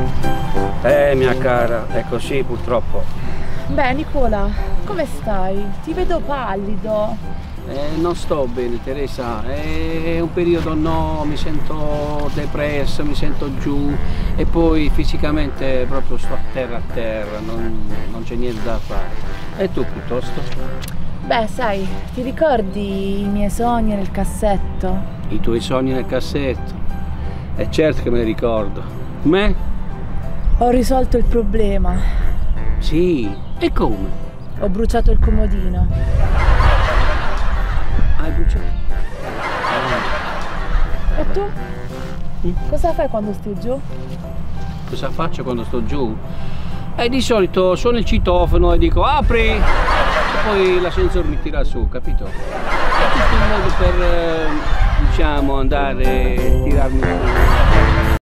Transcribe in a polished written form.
Mia cara, è così purtroppo. Beh, Nicola, come stai? Ti vedo pallido. Non sto bene, Teresa, è un periodo no, mi sento depresso, mi sento giù e poi fisicamente proprio sto a terra, non c'è niente da fare. E tu piuttosto? Beh, sai, ti ricordi i miei sogni nel cassetto? I tuoi sogni nel cassetto? È certo che me li ricordo. Me? Ho risolto il problema. Sì, e come? Ho bruciato il comodino. Hai bruciato? E tu? Cosa fai quando stai giù? Cosa faccio quando sto giù? Di solito suono il citofono e dico apri! E poi l'ascensore mi tira su, capito? È tutto un modo per, diciamo, andare a tirarmi su.